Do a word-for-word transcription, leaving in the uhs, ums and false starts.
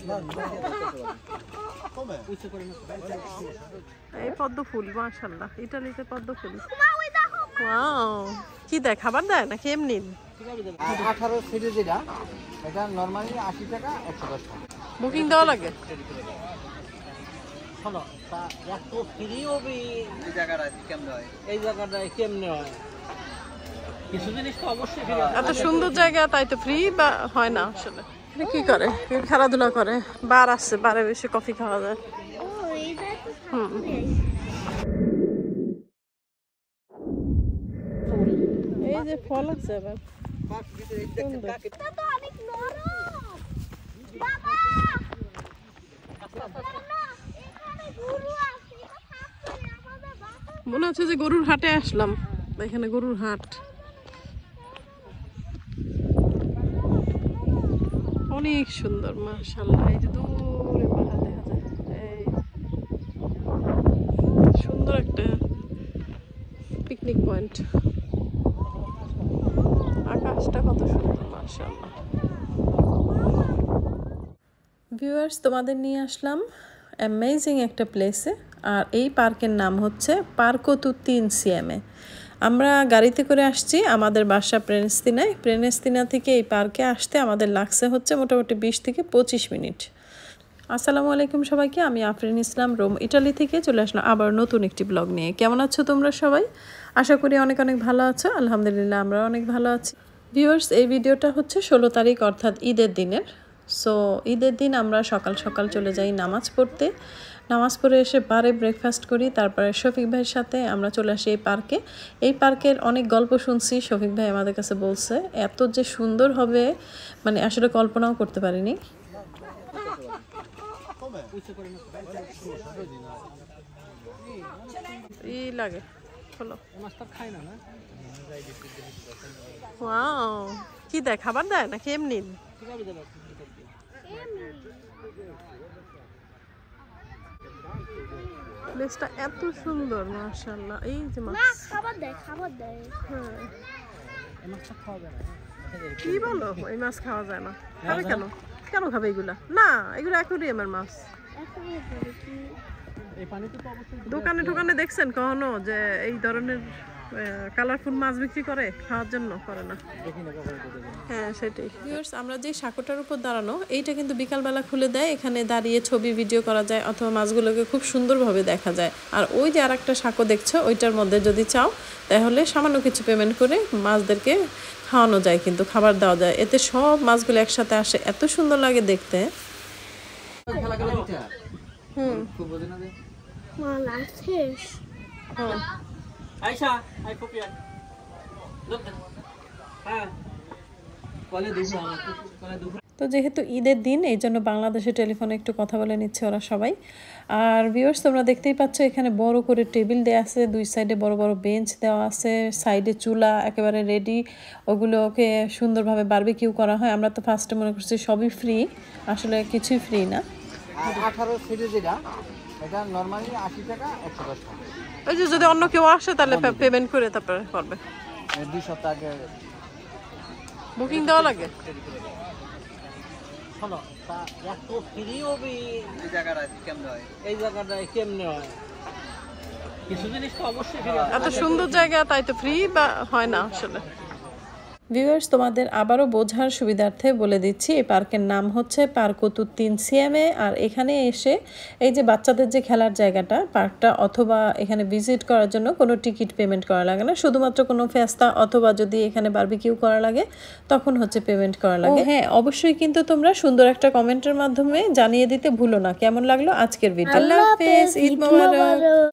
এই পদ্ম ফুল মাশাআল্লাহ, ইতালিতে পদ্ম ফুল। ওয়াও, কি দেয়, খাবার দেয় নাকি এমনি? আঠারো সিটে যেটা, এটা নরমালি আশি টাকা, একশো দশ টাকা। বুকিং দেওয়া লাগে? শোনো, তা এত ফ্রি হবে এই জায়গাটা কেমনে হয়? এই জায়গাটা কেমনে হয়? কিছু জিনিস তো অবশ্যই ফ্রি। এত সুন্দর জায়গা, তাই তো ফ্রি বা হয় না আসলে। কি করে? খেলাধুলা করে, বার আছে, বারে বেশি কফি খাওয়া যায়। হুম, এই যে ফল আছে আবার। মনে হচ্ছে যে গরুর হাটে আসলাম। এখানে গরুর হাট, অনেক সুন্দর মাশাআল্লাহ। এই যে দূরে পাহাড় দেখা যায়, এই সুন্দর একটা পিকনিক পয়েন্ট। আকাশটা কত সুন্দর মাশাআল্লাহ। ভিউয়ার্স, তোমাদের নিয়ে আসলাম অ্যামেজিং একটা প্লেসে, আর এই পার্কের নাম হচ্ছে পার্কো তুত্তি ইনসিয়েমে। আমরা গাড়িতে করে আসছি, আমাদের বাসা প্রেনেস্তিনায়। প্রেনেস্তিনা থেকে এই পার্কে আসতে আমাদের লাগছে হচ্ছে মোটামুটি বিশ থেকে পঁচিশ মিনিট। আসসালামু আলাইকুম সবাইকে, আমি আফরিন ইসলাম, রোম ইটালি থেকে চলে আসলাম আবার নতুন একটি ব্লগ নিয়ে। কেমন আছো তোমরা সবাই? আশা করি অনেক অনেক ভালো আছো। আলহামদুলিল্লাহ, আমরা অনেক ভালো আছি। ভিউয়ার্স, এই ভিডিওটা হচ্ছে ষোলো তারিখ অর্থাৎ ঈদের দিনের। সো ঈদের দিন আমরা সকাল সকাল চলে যাই নামাজ পড়তে। নামাজ পড়ে এসে বারে ব্রেকফাস্ট করি, তারপরে শফিক ভাইয়ের সাথে আমরা চলে আসি এই পার্কে। এই পার্কের অনেক গল্প শুনছি, শফিক ভাই আমাদের কাছে বলছে এত যে সুন্দর হবে মানে আসলে কল্পনাও করতে পারিনি। ই লাগে হলো, ওয়াও, কি দেয়, খাবার দেয় নাকি এমনি? প্লেসটা এত সুন্দর মাশাআল্লাহ। এই যে মাছ, খাবার দেয়, খাবার দেয়। হ্যাঁ, এই মাছটা খাওয়া যায় না। কি বলো, এই মাছ খাওয়া যায় না? খাবে কেন? কেন খাবে এগুলা? না, এগুলো অ্যাকুয়ারিয়ামের মাছ। এই পানিতে তো অবশ্যই দোকানে টোকানে দেখছেন কখনো যে এই ধরনের কালারফুল মাছ বিক্রি করে? খাওয়ার জন্য করে না। হ্যাঁ, সেটাই। ভিউয়ার্স, আমরা যে সাঁকোটার উপর দাঁড়ানো, এইটা কিন্তু বিকালবেলা খুলে দেয়। এখানে দাঁড়িয়ে ছবি ভিডিও করা যায়, অথবা মাছগুলোকে খুব সুন্দরভাবে দেখা যায়। আর ওই যে আর একটা সাঁকো দেখছো, ওইটার মধ্যে যদি চাও তাহলে সামান্য কিছু পেমেন্ট করে মাছদেরকে খাওয়ানো যায়, কিন্তু খাবার দেওয়া যায়। এতে সব মাছগুলো একসাথে আসে, এত সুন্দর লাগে দেখতে। হুম, খুব বোঝে না যে মাল আছে। হ্যাঁ, আয়শা আই কপি আই লোক হ্যাঁ কলে দুপুর আমার কলে দুপুর। তো যেহেতু ঈদের দিন, এই জন্য বাংলাদেশের টেলিফোনে একটু কথা বলে নিচ্ছে ওরা সবাই। আর ভিউয়ার্স, তোমরা দেখতেই পাচ্ছ এখানে বড় করে টেবিল দেওয়া আছে, দুই সাইডে বড় বড় বেঞ্চ দেওয়া আছে, সাইডে চুলা একেবারে রেডি, ওগুলোকে সুন্দরভাবে বারবিকিউ করা হয়। আমরা তো ফার্স্টে মনে করছি সবই ফ্রি, আসলে কিছুই ফ্রি না। আঠারো সিটে যেটা, এটা নরমালি আশি টাকা, একশো দশ টাকা। ওই যে যদি অন্য কেউ আসে তাহলে পেমেন্ট করে তারপরে করবে। দুই সপ্তাহ আগে বুকিং দেওয়া লাগে? শোনো, তা এত ফ্রি হবে এই জায়গাটা কেমনে হয়? এই জায়গাটা কেমনে হয়? কিছু জিনিস তো অবশ্যই ফ্রি। এত সুন্দর জায়গা, তাই তো ফ্রি বা হয় না আসলে। ভিউয়ার্স, তোমাদের আবারও বোঝার সুবিধার্থে বলে দিচ্ছি, এই পার্কের নাম হচ্ছে পার্কো তুত্তি ইনসিয়েমে। আর এখানে এসে এই যে বাচ্চাদের যে খেলার জায়গাটা, পার্কটা, অথবা এখানে ভিজিট করার জন্য কোনো টিকিট পেমেন্ট করা লাগে না। শুধুমাত্র কোনো ফেস্তা অথবা যদি এখানে বারবিকিউ করা লাগে তখন হচ্ছে পেমেন্ট করা লাগে। হ্যাঁ, অবশ্যই কিন্তু তোমরা সুন্দর একটা কমেন্টের মাধ্যমে জানিয়ে দিতে ভুলো না কেমন লাগলো আজকের ভিডিও। আল্লাহ হাফেজ, ঈদ মোবারক।